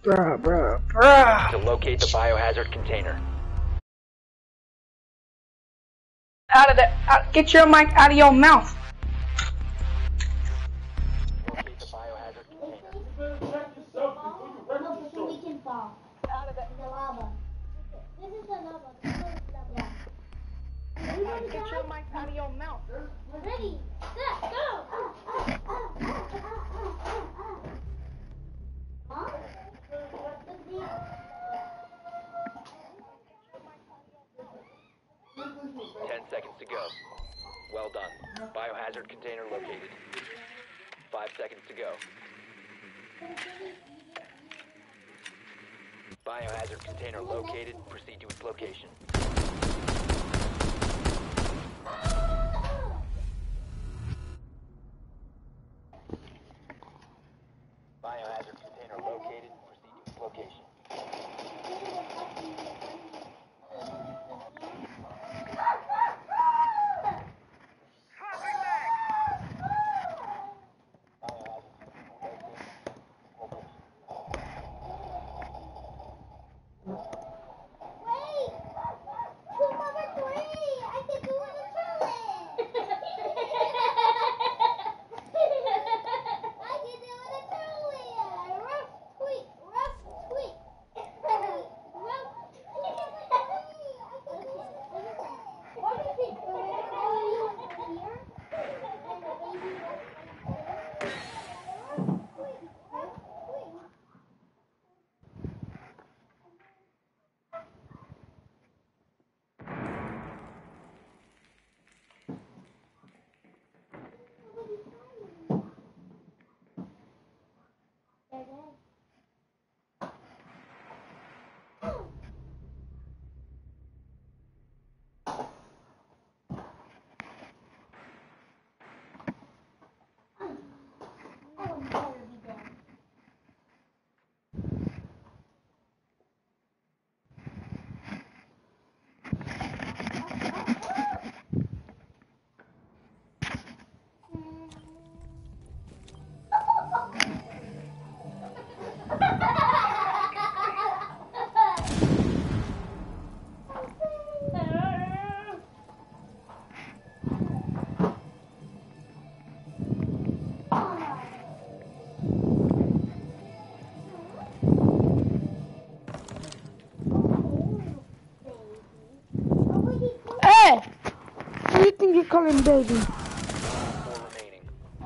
Bruh. To locate the biohazard container. Out of that. Get your mic out of your mouth. Locate the biohazard container. We can fall. Out of the lava. This is the lava. Get your mic out of your mouth. Ready, set, go! Huh? 10 seconds to go. Well done. Biohazard container located. 5 seconds to go. Biohazard container located. Proceed to its location. Biohazard container located. Proceed to its location. Wait! Clue number 3! I can do it in challenge! I can do it in challenge! Rough tweet! Rough tweet! Rough What is it? Hey! Who do you think you're calling baby? 4 remaining.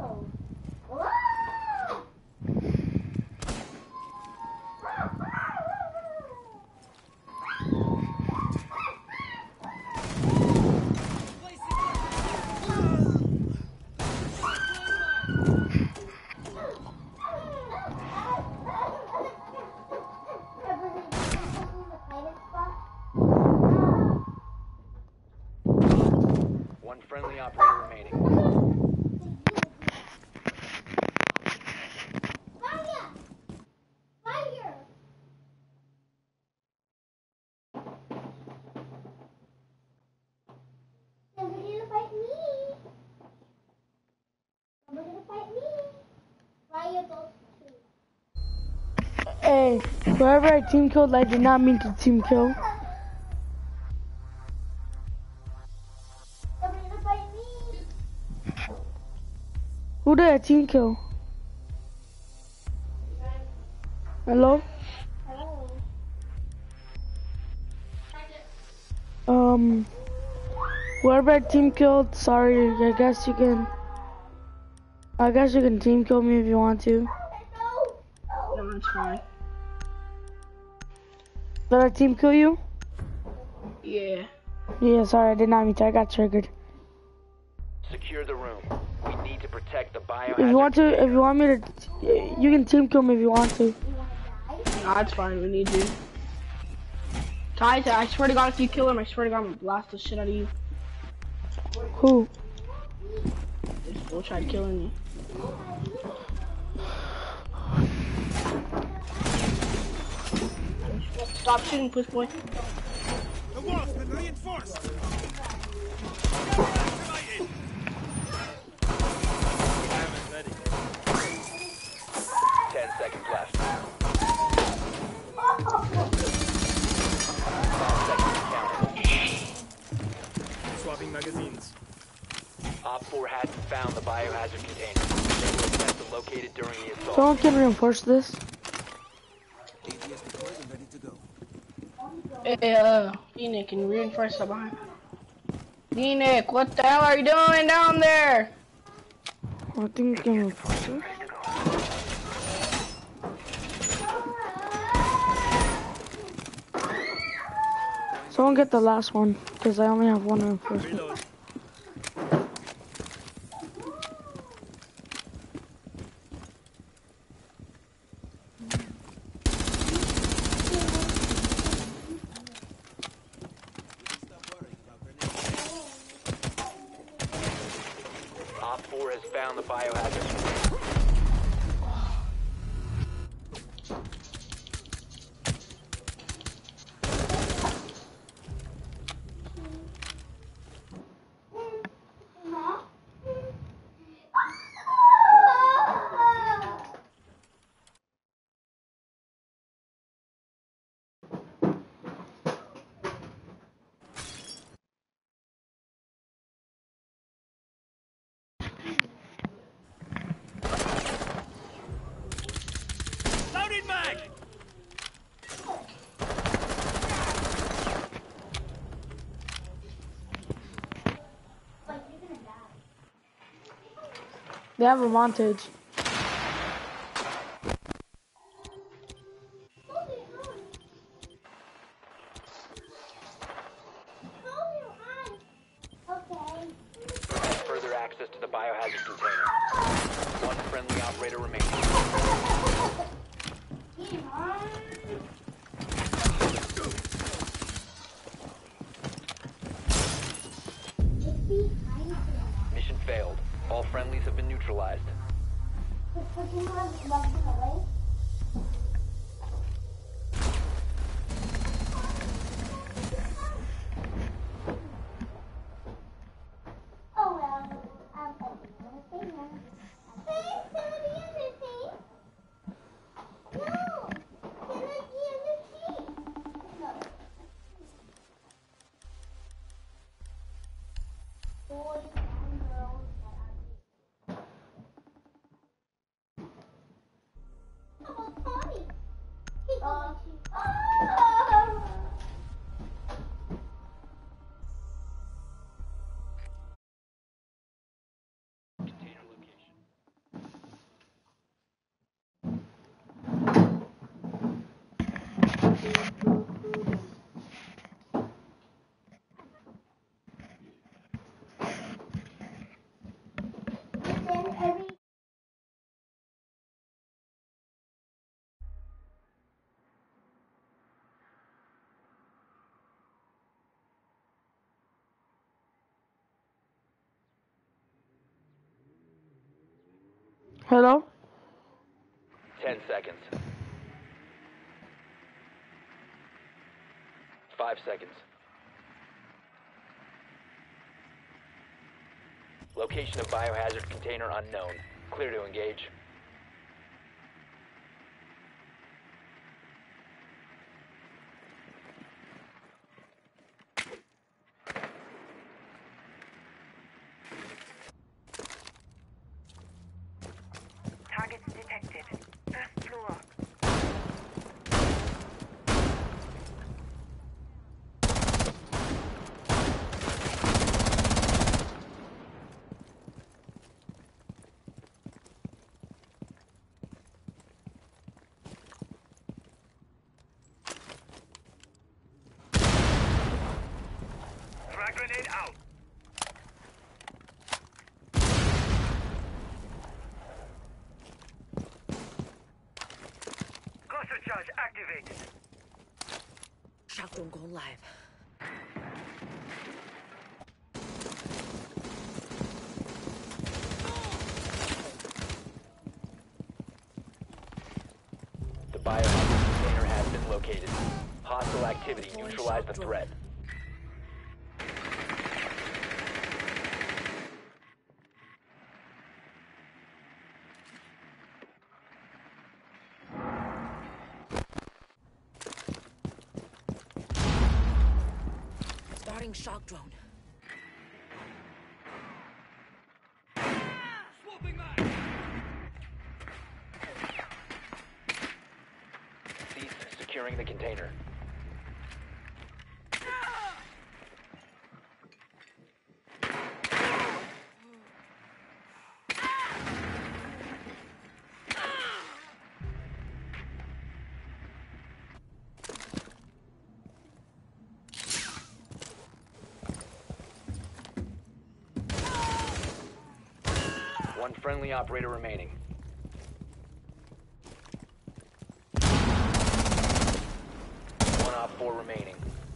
One friendly operator remaining. Fire! Fire! Somebody to fight me. Somebody to fight me. Fire those two. Hey, whoever I team killed, I did not mean to team kill. Somebody to fight me. Who did I team kill? Hello? Whoever I team killed, sorry, I guess you can team kill me if you want to. No, it's fine. Did I team kill you? Yeah. Yeah, sorry, I did not mean to, I got triggered. Secure the room. We need to protect the biohazard. If you want me to, you can team kill me if you want to. No, it's fine. We need you. Ty, I swear to God, if you kill him, I swear to God, I'm gonna blast the shit out of you. Who? This fool tried killing you. Stop shooting, puss boy. The walls been reinforced. 10 seconds left. seconds counting. Swapping magazines. Op 4 hadn't found the biohazard container. They were attempted to locate it during the assault. Someone can reinforce this. ATS deployed and ready to go. Hey, D-Nick, can you reinforce that behind? D-Nick, what the hell are you doing down there? I think we can reinforce it. Someone get the last one, because I only have one reinforcement. Reload. Op 4 has found the biohazard. Loaded mag! They have a montage. Further access to the biohazard container. One friendly operator remaining. Mission failed. All friendlies have been neutralized. Oh well, I'm gonna stay here. Thanks for the other thing. No, can I be on the sheet? No. Boys and girls that are How about Tommy? He goes Container location. Then every Hello? 10 seconds. 5 seconds. Location of biohazard container unknown. Clear to engage. Targets detected. First floor. Frag grenade out. Cluster charge activated. Shotgun go live. The biohazard container has been located. Hostile activity. Neutralize the threat. Starting shock drone. Cease securing the container. One friendly operator remaining. One op 4 remaining.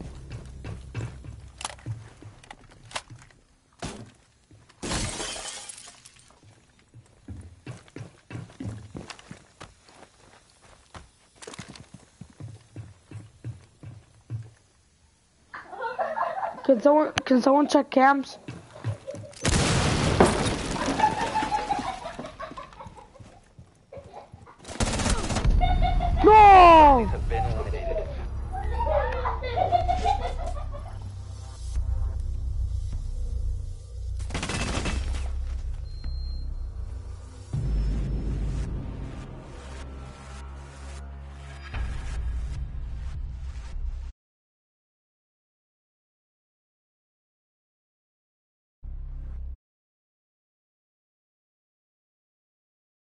Can someone check cams? No! Have been eliminated.